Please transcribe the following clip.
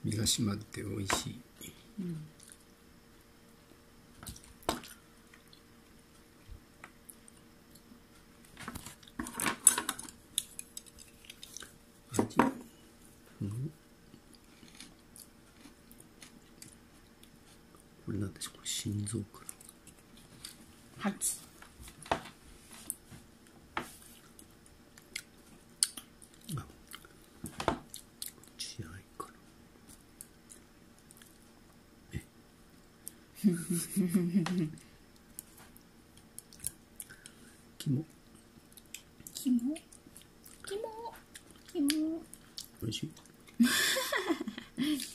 身が締まって美味しい。味、これなんでしょう。これ心臓かはい。 な。血合いかな。肝。 肝。 美味しい。